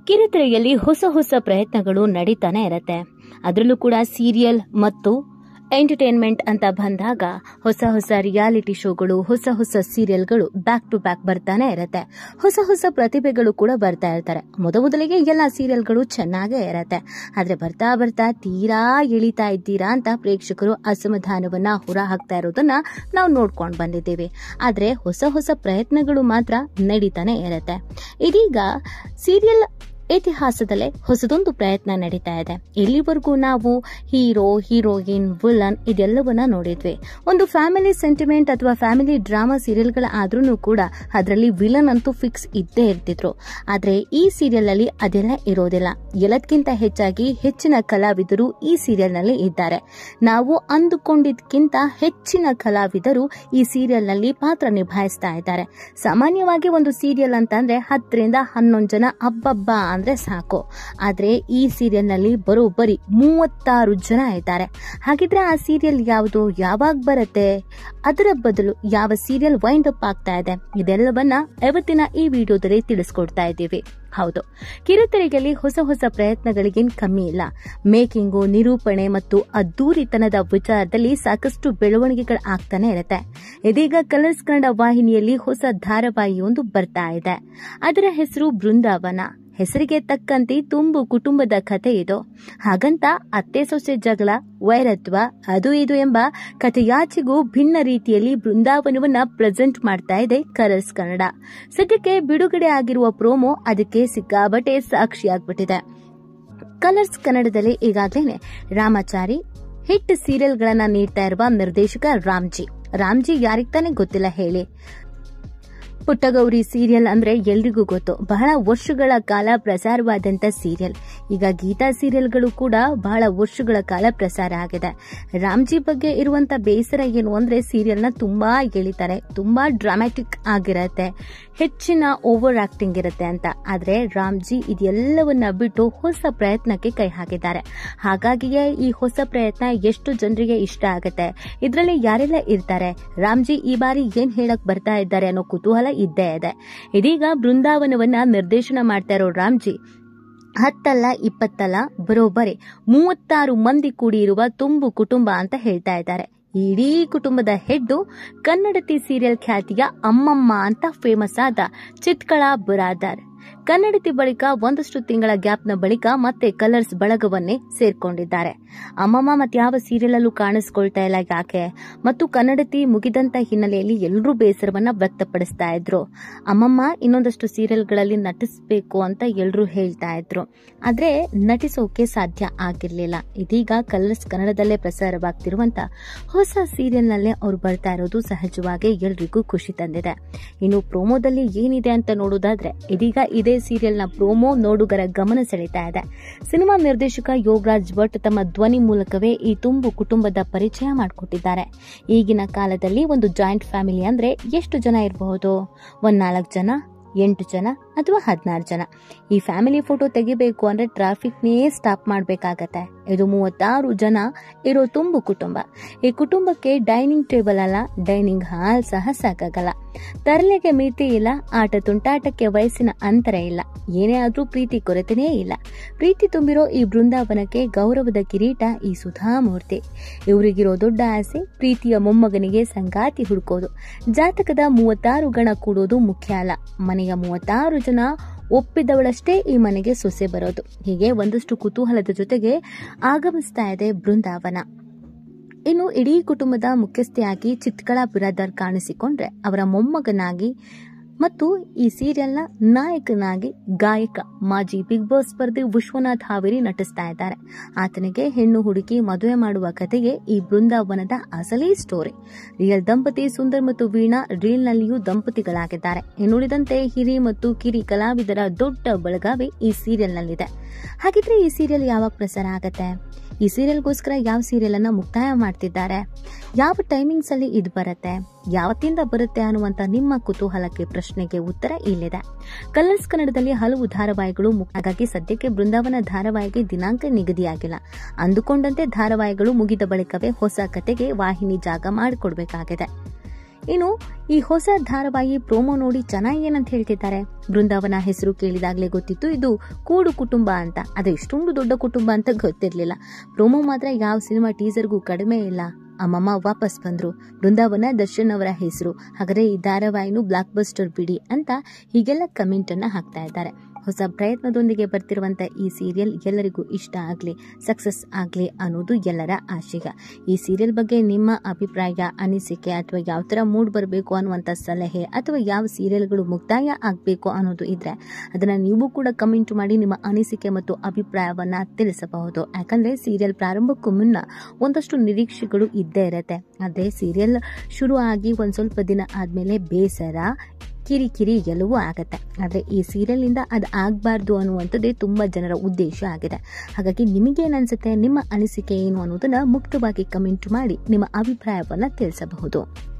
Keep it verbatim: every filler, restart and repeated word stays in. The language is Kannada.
ಕಿರುತೆರೆಯಲ್ಲಿ ಹೊಸ ಹೊಸ ಪ್ರಯತ್ನಗಳು ನಡೀತಾನೆ ಇರತ್ತೆ. ಅದರಲ್ಲೂ ಕೂಡ ಸೀರಿಯಲ್ ಮತ್ತು ಎಂಟರ್ಟೈನ್ಮೆಂಟ್ ಅಂತ ಬಂದಾಗ ಹೊಸ ಹೊಸ ರಿಯಾಲಿಟಿ ಶೋಗಳು, ಹೊಸ ಹೊಸ ಸೀರಿಯಲ್ಗಳು ಬ್ಯಾಕ್ ಟು ಬ್ಯಾಕ್ ಬರ್ತಾನೆ ಇರತ್ತೆ. ಹೊಸ ಹೊಸ ಪ್ರತಿಭೆಗಳು ಕೂಡ ಬರ್ತಾ ಇರ್ತಾರೆ. ಮೊದಮೊದಲಿಗೆ ಎಲ್ಲ ಸೀರಿಯಲ್ಗಳು ಚೆನ್ನಾಗೇ ಇರತ್ತೆ. ಆದ್ರೆ ಬರ್ತಾ ಬರ್ತಾ ತೀರಾ ಇಳಿತಾ ಇದ್ದೀರಾ ಅಂತ ಪ್ರೇಕ್ಷಕರು ಅಸಮಾಧಾನವನ್ನ ಹೊರ ಹಾಕ್ತಾ ಇರೋದನ್ನ ನಾವು ನೋಡ್ಕೊಂಡು ಬಂದಿದ್ದೀವಿ. ಆದ್ರೆ ಹೊಸ ಹೊಸ ಪ್ರಯತ್ನಗಳು ಮಾತ್ರ ನಡೀತಾನೆ ಇರತ್ತೆ. ಇದೀಗ ಸೀರಿಯಲ್ ಇತಿಹಾಸದಲ್ಲೇ ಹೊಸದೊಂದು ಪ್ರಯತ್ನ ನಡೀತಾ ಇದೆ. ಇಲ್ಲಿವರೆಗೂ ನಾವು ಹೀರೋ, ಹೀರೋಯಿನ್, ವಿಲನ್ ಇದೆಲ್ಲವನ್ನ ನೋಡಿದ್ವಿ. ಒಂದು ಫ್ಯಾಮಿಲಿ ಸೆಂಟಿಮೆಂಟ್ ಅಥವಾ ಫ್ಯಾಮಿಲಿ ಡ್ರಾಮಾ ಸೀರಿಯಲ್ಗಳ ಆದ್ರೂ ಕೂಡ ಅದರಲ್ಲಿ ವಿಲನ್ ಅಂತೂ ಫಿಕ್ಸ್ ಇದ್ದೇ ಇರ್ತಿದ್ರು. ಆದ್ರೆ ಈ ಸೀರಿಯಲ್ ಅಲ್ಲಿ ಅದೆಲ್ಲ ಇರೋದಿಲ್ಲ. ಎಲ್ಲದಕ್ಕಿಂತ ಹೆಚ್ಚಾಗಿ ಹೆಚ್ಚಿನ ಕಲಾವಿದರು ಈ ಸೀರಿಯಲ್ ನಲ್ಲಿ ಇದ್ದಾರೆ. ನಾವು ಅಂದುಕೊಂಡಿದ್ಕಿಂತ ಹೆಚ್ಚಿನ ಕಲಾವಿದರು ಈ ಸೀರಿಯಲ್ ನಲ್ಲಿ ಪಾತ್ರ ನಿಭಾಯಿಸ್ತಾ ಇದ್ದಾರೆ. ಸಾಮಾನ್ಯವಾಗಿ ಒಂದು ಸೀರಿಯಲ್ ಅಂತಂದ್ರೆ ಹತ್ತರಿಂದ ಹನ್ನೊಂದು ಜನ ಅಬ್ಬಬ್ಬ ಅಂದ್ರೆ ಸಾಕು. ಆದ್ರೆ ಈ ಸೀರಿಯಲ್ ನಲ್ಲಿ ಬರೋಬ್ಬರಿ ಮೂವತ್ತಾರು ಜನ ಇದ್ದಾರೆ. ಹಾಗಿದ್ರೆ ಆ ಸೀರಿಯಲ್ ಯಾವುದು, ಯಾವಾಗ ಬರುತ್ತೆ, ಅದರ ಬದಲು ಯಾವ ಸೀರಿಯಲ್ ವೈಂಡ್ ಅಪ್ ಆಗ್ತಾ ಇದೆ, ಇದೆಲ್ಲವನ್ನ ಇವತ್ತಿನ ಈ ವಿಡಿಯೋದಲ್ಲಿ ತಿಳಿಸ್ಕೊಡ್ತಾ ಇದ್ದೀವಿ. ಹೌದು, ಕಿರುತೆರೆಯಲ್ಲಿ ಹೊಸ ಹೊಸ ಪ್ರಯತ್ನಗಳಿಗೇನ್ ಕಮ್ಮಿ ಇಲ್ಲ. ಮೇಕಿಂಗು, ನಿರೂಪಣೆ ಮತ್ತು ಅದ್ದೂರಿತನದ ವಿಚಾರದಲ್ಲಿ ಸಾಕಷ್ಟು ಬೆಳವಣಿಗೆಗಳು ಆಗ್ತಾನೆ ಇರುತ್ತೆ. ಇದೀಗ ಕಲರ್ಸ್ ಕನ್ನಡ ವಾಹಿನಿಯಲ್ಲಿ ಹೊಸ ಧಾರಾವಾಹಿಯೊಂದು ಬರ್ತಾ ಇದೆ. ಅದರ ಹೆಸರು ಬೃಂದಾವನ. ಹೆಸರಿಗೆ ತಕ್ಕಂತೆ ತುಂಬು ಕುಟುಂಬದ ಕಥೆ ಇದು. ಹಾಗಂತ ಅತ್ತೆ ಸೊಸೆ ಜಗಳ, ವೈರತ್ವ, ಅದು ಇದು ಎಂಬ ಕಥೆಯಾಚೆಗೂ ಭಿನ್ನ ರೀತಿಯಲ್ಲಿ ಬೃಂದಾವನವನ್ನ ಪ್ರೆಸೆಂಟ್ ಮಾಡ್ತಾ ಇದೆ ಕಲರ್ಸ್ ಕನ್ನಡ. ಸದ್ಯಕ್ಕೆ ಬಿಡುಗಡೆ ಆಗಿರುವ ಪ್ರೋಮೋ ಅದಕ್ಕೆ ಸಿಕ್ಕಾಬಟ್ಟೆ ಸಾಕ್ಷಿಯಾಗ್ಬಿಟ್ಟಿದೆ. ಕಲರ್ಸ್ ಕನ್ನಡದಲ್ಲಿ ಈಗಾಗಲೇ ರಾಮಾಚಾರಿ ಹಿಟ್ ಸೀರಿಯಲ್ಗಳನ್ನ ನೀಡ್ತಾ ಇರುವ ನಿರ್ದೇಶಕ ರಾಮ್ಜಿ. ರಾಮ್ಜಿ ಯಾರಿಗ್ ತಾನೇ ಗೊತ್ತಿಲ್ಲ ಹೇಳಿ. ಪುಟ್ಟಗೌರಿ ಸೀರಿಯಲ್ ಅಂದ್ರೆ ಎಲ್ರಿಗೂ ಗೊತ್ತು. ಬಹಳ ವರ್ಷಗಳ ಕಾಲ ಪ್ರಸಾರವಾದಂತ ಸೀರಿಯಲ್. ಈಗ ಗೀತಾ ಸೀರಿಯಲ್ಗಳು ಕೂಡ ಬಹಳ ವರ್ಷಗಳ ಕಾಲ ಪ್ರಸಾರ ಆಗಿದೆ. ರಾಮ್ಜಿ ಬಗ್ಗೆ ಇರುವಂತ ಬೇಸರ ಏನು ಅಂದ್ರೆ ಸೀರಿಯಲ್ ನ ತುಂಬಾ ಎಳಿತಾರೆ, ತುಂಬಾ ಡ್ರಾಮ್ಯಾಟಿಕ್ ಆಗಿರತ್ತೆ, ಹೆಚ್ಚಿನ ಓವರ್ ಆಕ್ಟಿಂಗ್ ಇರುತ್ತೆ ಅಂತ. ಆದ್ರೆ ರಾಮ್ಜಿ ಇದೆಲ್ಲವನ್ನ ಬಿಟ್ಟು ಹೊಸ ಪ್ರಯತ್ನಕ್ಕೆ ಕೈ ಹಾಕಿದ್ದಾರೆ. ಹಾಗಾಗಿಯೇ ಈ ಹೊಸ ಪ್ರಯತ್ನ ಎಷ್ಟು ಜನರಿಗೆ ಇಷ್ಟ ಆಗುತ್ತೆ, ಇದರಲ್ಲಿ ಯಾರೆಲ್ಲ ಇರ್ತಾರೆ, ರಾಮ್ಜಿ ಈ ಬಾರಿ ಏನ್ ಹೇಳಕ್ ಬರ್ತಾ ಇದ್ದಾರೆ ಅನ್ನೋ ಕುತೂಹಲ ಇದ್ದೇ ಇದೆ. ಇದೀಗ ಬೃಂದಾವನವನ್ನ ನಿರ್ದೇಶನ ಮಾಡ್ತಾ ಇರೋ ರಾಮ್ಜಿ ಹತ್ತಲ್ಲ ಇಪ್ಪತ್ತಲ್ಲ ಬರೋಬ್ಬರಿ ಮೂವತ್ತಾರು ಮಂದಿ ಕೂಡಿಯಿರುವ ತುಂಬು ಕುಟುಂಬ ಅಂತ ಹೇಳ್ತಾ ಇದ್ದಾರೆ. ಇಡೀ ಕುಟುಂಬದ ಹೆಡ್ಡು ಕನ್ನಡತಿ ಸೀರಿಯಲ್ ಖ್ಯಾತಿಯ ಅಮ್ಮಮ್ಮ ಅಂತ ಫೇಮಸ್ ಆದ ಚಿತ್ಕಳಾ ಬುರಾದಾರ್. ಕನ್ನಡತಿ ಬಳಿಕ ಒಂದಷ್ಟು ತಿಂಗಳ ಗ್ಯಾಪ್ನ ಬಳಿಕ ಮತ್ತೆ ಕಲರ್ಸ್ ಬಳಗವನ್ನೇ ಸೇರ್ಕೊಂಡಿದ್ದಾರೆ. ಅಮ್ಮಮ್ಮ ಮತ್ತೆ ಯಾವ ಸೀರಿಯಲ್ ಅಲ್ಲೂ ಕಾಣಿಸ್ಕೊಳ್ತಾ ಇಲ್ಲ ಯಾಕೆ, ಮತ್ತು ಕನ್ನಡತಿ ಮುಗಿದಂತ ಹಿನ್ನೆಲೆಯಲ್ಲಿ ಎಲ್ಲರೂ ಬೇಸರವನ್ನ ವ್ಯಕ್ತಪಡಿಸ್ತಾ ಇದ್ರು. ಅಮ್ಮಮ್ಮ ಇನ್ನೊಂದಷ್ಟು ಸೀರಿಯಲ್ಗಳಲ್ಲಿ ನಟಿಸಬೇಕು ಅಂತ ಎಲ್ಲರೂ ಹೇಳ್ತಾ ಇದ್ರು. ಆದ್ರೆ ನಟಿಸೋಕೆ ಸಾಧ್ಯ ಆಗಿರ್ಲಿಲ್ಲ. ಇದೀಗ ಕಲರ್ಸ್ ಕನ್ನಡದಲ್ಲೇ ಪ್ರಸಾರವಾಗ್ತಿರುವಂತ ಹೊಸ ಸೀರಿಯಲ್ ನಲ್ಲೇ ಅವ್ರು ಬರ್ತಾ ಇರೋದು ಸಹಜವಾಗಿ ಎಲ್ರಿಗೂ ಖುಷಿ ತಂದಿದೆ. ಇನ್ನು ಪ್ರೋಮೋದಲ್ಲಿ ಏನಿದೆ ಅಂತ ನೋಡೋದಾದ್ರೆ ಇದೀಗ ಇದೇ ಸೀರಿಯಲ್ ನ ಪ್ರೋಮೋ ನೋಡುಗರ ಗಮನ ಸೆಳೀತಾ ಇದೆ. ಸಿನಿಮಾ ನಿರ್ದೇಶಕ ಯೋಗರಾಜ್ ಭಟ್ ತಮ್ಮ ಧ್ವನಿ ಮೂಲಕವೇ ಈ ತುಂಬು ಕುಟುಂಬದ ಪರಿಚಯ ಮಾಡಿಕೊಟ್ಟಿದ್ದಾರೆ. ಈಗಿನ ಕಾಲದಲ್ಲಿ ಒಂದು ಜಾಯಿಂಟ್ ಫ್ಯಾಮಿಲಿ ಅಂದ್ರೆ ಎಷ್ಟು ಜನ ಇರಬಹುದು? ಒಂದ್ ನಾಲ್ಕು ಜನ, ಎಂಟು ಜನ ಅಥವಾ ಹದಿನಾರು ಜನ. ಈ ಫ್ಯಾಮಿಲಿ ಫೋಟೋ ತೆಗಿಬೇಕು ಅಂದ್ರೆ ಟ್ರಾಫಿಕ್ನೇ ಸ್ಟಾಪ್ ಮಾಡ್ಬೇಕಾಗತ್ತೆ. ಇದು ಮೂವತ್ತಾರು ಜನ ಇರೋ ತುಂಬು ಕುಟುಂಬ. ಈ ಕುಟುಂಬಕ್ಕೆ ಡೈನಿಂಗ್ ಟೇಬಲ್ ಅಲ್ಲ, ಡೈನಿಂಗ್ ಹಾಲ್ ಸಹ ಸಾಕಾಗಲ್ಲ. ತರಲೆಗೆ ಮಿತಿ ಇಲ್ಲ, ಆಟ ತುಂಟಾಟಕ್ಕೆ ವಯಸ್ಸಿನ ಅಂತರ ಇಲ್ಲ, ಏನೇ ಆದ್ರೂ ಪ್ರೀತಿ ಕೊರತೆನೇ ಇಲ್ಲ. ಪ್ರೀತಿ ತುಂಬಿರೋ ಈ ಬೃಂದಾವನಕ್ಕೆ ಗೌರವದ ಕಿರೀಟ ಈ ಸುಧಾಮೂರ್ತಿ. ಇವರಿಗಿರೋ ದೊಡ್ಡ ಆಸೆ ಪ್ರೀತಿಯ ಮೊಮ್ಮಗನಿಗೆ ಸಂಗಾತಿ ಹುಡುಕೋದು. ಜಾತಕದ ಮೂವತ್ತಾರು ಗಣ ಕೂಡೋದು ಮುಖ್ಯ ಅಲ್ಲ, ಮನೆಯ ಮೂವತ್ತಾರು ಜನ ಒಪ್ಪಿದವಳಷ್ಟೇ ಈ ಮನೆಗೆ ಸೊಸೆ ಬರೋದು. ಹೀಗೆ ಒಂದಷ್ಟು ಕುತೂಹಲದ ಜೊತೆಗೆ ಆಗಮಿಸ್ತಾ ಇದೆ ಬೃಂದಾವನ. ಇನ್ನು ಇಡೀ ಕುಟುಂಬದ ಮುಖ್ಯಸ್ಥೆಯಾಗಿ ಚಿತ್ಕಳಾ ಬಿರಾದಾರ್ ಕಾಣಿಸಿಕೊಂಡ್ರೆ ಅವರ ಮೊಮ್ಮಗನಾಗಿ ಮತ್ತು ಈ ಸೀರಿಯಲ್ನ ನಾಯಕನಾಗಿ ಗಾಯಕ ಮಾಜಿ ಬಿಗ್ ಬಾಸ್ ಸ್ಪರ್ಧಿ ವಿಶ್ವನಾಥ್ ಹಾವೇರಿ ನಟಿಸ್ತಾ ಇದ್ದಾರೆ. ಆತನಿಗೆ ಹೆಣ್ಣು ಹುಡುಕಿ ಮದುವೆ ಮಾಡುವ ಕಥೆಗೆ ಈ ಬೃಂದಾವನದ ಅಸಲಿ ಸ್ಟೋರಿ. ರಿಯಲ್ ದಂಪತಿ ಸುಂದರ್ ಮತ್ತು ವೀಣಾ ರೀಲ್ ನಲ್ಲಿಯೂ ದಂಪತಿಗಳಾಗಿದ್ದಾರೆ. ಇನ್ನುಳಿದಂತೆ ಹಿರಿ ಮತ್ತು ಕಿರಿ ಕಲಾವಿದರ ದೊಡ್ಡ ಬಳಗವೇ ಈ ಸೀರಿಯಲ್ ನಲ್ಲಿದೆ. ಹಾಗಿದ್ರೆ ಈ ಸೀರಿಯಲ್ ಯಾವಾಗ ಪ್ರಸಾರ ಆಗತ್ತೆ? ಈ ಸೀರಿಯಲ್ಗೋಸ್ಕರ ಯಾವ ಸೀರಿಯಲ್ ಅನ್ನ ಮುಕ್ತಾಯ ಮಾಡ್ತಿದ್ದಾರೆ, ಯಾವ ಟೈಮಿಂಗ್ಸ್ ಅಲ್ಲಿ ಇದು ಬರುತ್ತೆ, ಯಾವತ್ತಿಂದ ಬರುತ್ತೆ ಅನ್ನುವಂತ ನಿಮ್ಮ ಕುತೂಹಲಕ್ಕೆ ಪ್ರಶ್ನೆಗೆ ಉತ್ತರ ಇಲ್ಲಿದೆ. ಕಲರ್ಸ್ ಕನ್ನಡದಲ್ಲಿ ಹಲವು ಧಾರಾವಾಹಿಗಳು, ಹಾಗಾಗಿ ಸದ್ಯಕ್ಕೆ ಬೃಂದಾವನ ಧಾರಾವಾಹಿಗೆ ದಿನಾಂಕ ನಿಗದಿಯಾಗಿಲ್ಲ. ಅಂದುಕೊಂಡಂತೆ ಧಾರಾವಾಹಿಗಳು ಮುಗಿದ ಬಳಿಕವೇ ಹೊಸ ಕತೆಗೆ ವಾಹಿನಿ ಜಾಗ ಮಾಡಿಕೊಡ್ಬೇಕಾಗಿದೆ. ಇನ್ನು ಈ ಹೊಸ ಧಾರಾವಾಹಿ ಪ್ರೋಮೋ ನೋಡಿ ಜನ ಏನಂತ ಹೇಳ್ತಿದ್ದಾರೆ. ಬೃಂದಾವನ ಹೆಸರು ಕೇಳಿದಾಗಲೇ ಗೊತ್ತಿತ್ತು ಇದು ಕೂಡು ಕುಟುಂಬ ಅಂತ. ಅದು ಇಷ್ಟೊಂದು ದೊಡ್ಡ ಕುಟುಂಬ ಅಂತ ಗೊತ್ತಿರ್ಲಿಲ್ಲ. ಪ್ರೋಮೋ ಮಾತ್ರ ಯಾವ ಸಿನಿಮಾ ಟೀಸರ್ಗೂ ಕಡಿಮೆ ಇಲ್ಲ. ಅಮ್ಮಮ್ಮ ವಾಪಸ್ ಬಂದ್ರು, ಬೃಂದಾವನ ದರ್ಶನ್ ಅವರ ಹೆಸರು, ಹಾಗಾದ್ರೆ ಈ ಧಾರಾವಾಹಿನೂ ಬ್ಲಾಕ್ ಬಸ್ಟರ್ ಬಿಡಿ ಅಂತ ಹೀಗೆಲ್ಲ ಕಮೆಂಟ್ ಅನ್ನ ಹಾಕ್ತಾ ಇದ್ದಾರೆ. ಹೊಸ ಪ್ರಯತ್ನದೊಂದಿಗೆ ಬರ್ತಿರುವಂತ ಈ ಸೀರಿಯಲ್ ಎಲ್ಲರಿಗೂ ಇಷ್ಟ ಆಗ್ಲಿ, ಸಕ್ಸಸ್ ಆಗ್ಲಿ ಅನ್ನೋದು ಎಲ್ಲರ ಆಶಯ. ಈ ಸೀರಿಯಲ್ ಬಗ್ಗೆ ನಿಮ್ಮ ಅಭಿಪ್ರಾಯ, ಅನಿಸಿಕೆ ಅಥವಾ ಯಾವ ತರ ಮೂಡ್ ಬರಬೇಕು ಅನ್ನುವಂತ ಸಲಹೆ ಅಥವಾ ಯಾವ ಸೀರಿಯಲ್ಗಳು ಮುಕ್ತಾಯ ಆಗ್ಬೇಕು ಅನ್ನೋದು ಇದ್ರೆ ಅದನ್ನ ನೀವು ಕೂಡ ಕಮೆಂಟ್ ಮಾಡಿ ನಿಮ್ಮ ಅನಿಸಿಕೆ ಮತ್ತು ಅಭಿಪ್ರಾಯವನ್ನ ತಿಳಿಸಬಹುದು. ಯಾಕಂದ್ರೆ ಸೀರಿಯಲ್ ಪ್ರಾರಂಭಕ್ಕೂ ಮುನ್ನ ಒಂದಷ್ಟು ನಿರೀಕ್ಷೆಗಳು ಇದ್ದೇ ಇರತ್ತೆ. ಅದೇ ಸೀರಿಯಲ್ ಶುರು ಆಗಿ ಒಂದ್ ಸ್ವಲ್ಪ ದಿನ ಆದ್ಮೇಲೆ ಬೇಸರ, ಕಿರಿಕಿರಿ ಎಲ್ಲವೂ ಆಗತ್ತೆ. ಆದ್ರೆ ಈ ಸೀರಿಯಲ್ ನಿಂದ ಅದು ಆಗ್ಬಾರ್ದು ಅನ್ನುವಂಥದ್ದೇ ತುಂಬಾ ಜನರ ಉದ್ದೇಶ ಆಗಿದೆ. ಹಾಗಾಗಿ ನಿಮಗೇನ್ ಅನ್ಸುತ್ತೆ, ನಿಮ್ಮ ಅನಿಸಿಕೆ ಏನು ಅನ್ನೋದನ್ನ ಮುಕ್ತವಾಗಿ ಕಮೆಂಟ್ ಮಾಡಿ ನಿಮ್ಮ ಅಭಿಪ್ರಾಯವನ್ನ ತಿಳಿಸಬಹುದು.